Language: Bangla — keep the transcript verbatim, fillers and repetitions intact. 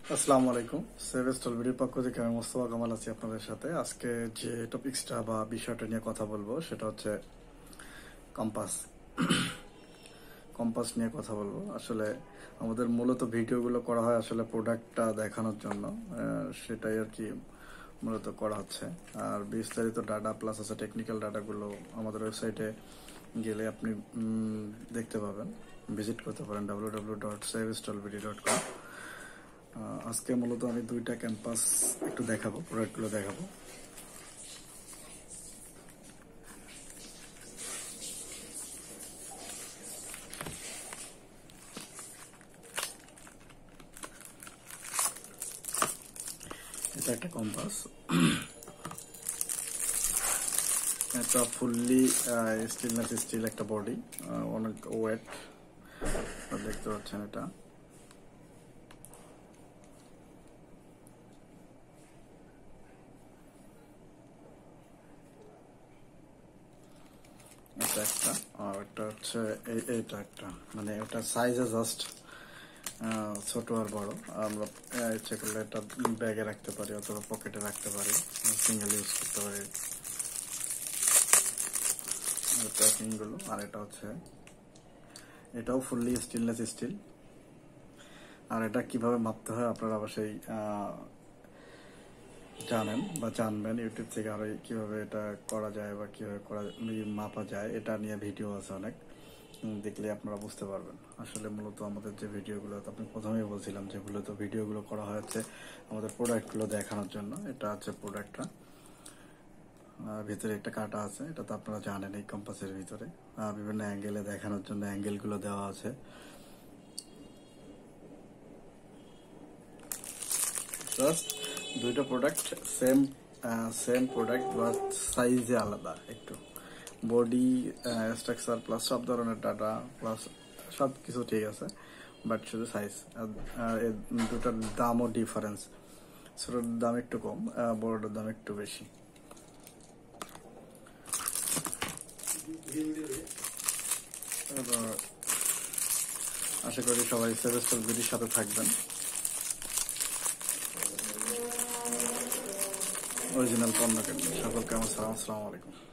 আসসালামু আলাইকুম। সেভেস্টলবিডির পক্ষ থেকে আমি মোস্তফা কামাল আছি আপনাদের সাথে। আজকে যে টপিক্সটা বা বিষয়টা নিয়ে কথা বলবো সেটা হচ্ছে কম্পাস। কম্পাস নিয়ে কথা বলবো। আসলে আমাদের মূলত ভিডিওগুলো করা হয় আসলে প্রোডাক্টটা দেখানোর জন্য, সেটাই আর কি মূলত করা হচ্ছে। আর বিস্তারিত ডাটা প্লাস আছে টেকনিক্যাল ডাটাগুলো আমাদের ওয়েবসাইটে গেলে আপনি দেখতে পাবেন, ভিজিট করতে পারেন ডাব্লিউ ডাব্লিউ ডাব্লিউ ডট সেভেস্টলবিডি ডট কম। আজকে মূলত আমি দুইটা ক্যাম্পাস একটু দেখাবো, প্রোডাক্টগুলো দেখাবো। এটা একটা কম্পাস, এটা ফুললি স্টেনলেস স্টিল একটা বডি, অনেক ওয়েট দেখতে পাচ্ছেন। এটা এটা একটা, আর এটা হচ্ছে এইটা একটা, মানে ওটা সাইজে জাস্ট ছোট আর বড়। আমরা ইচ্ছে করলে এটা ব্যাগে রাখতে পারি অথবা পকেটে রাখতে পারি, সিঙ্গেল ইউজ করতে পারি প্যাকিং গুলো। আর এটা হচ্ছে এটাও ফুললি স্টেনলেস স্টিল। আর এটা কিভাবে মাপতে হয় আপনারা অবশ্যই জানেন বা জানবেন ইউটিউব থেকে, আরো কিভাবে এটা করা যায় বা কিভাবে করা মাপা যায় এটা নিয়ে ভিডিও আছে অনেক, দেখলে আপনারা বুঝতে পারবেন। আসলে মূলত আমাদের যে ভিডিওগুলো আপনি প্রথমেই বলছিলাম যে মূলত ভিডিওগুলো করা হয়েছে আমাদের প্রোডাক্টগুলো দেখানোর জন্য। এটা হচ্ছে প্রোডাক্টটা, ভিতরে একটা কাটা আছে, এটা তো আপনারা জানেন। এই কম্পাসের ভিতরে বিভিন্ন অ্যাঙ্গেলে দেখানোর জন্য অ্যাঙ্গেলগুলো দেওয়া আছে। জাস্ট দুইটা প্রোডাক্ট সেম সেম প্রোডাক্ট বা সাইজে আলাদা একটু, বডি স্ট্রাকচার প্লাস সব ধরনের ডাটা প্লাস সব কিছু ঠিক আছে, বাট শুধু সাইজ। দুটার দামও ডিফারেন্স, ছোটোর দাম একটু কম, বড়টার দাম একটু বেশি। আশা করি সবাই সেভেস্টলবিডির সাথে থাকবেন। অরিজিনাল পণ্য কেন্দ্র সকলকে আমার সালাম, আসসালামু আলাইকুম।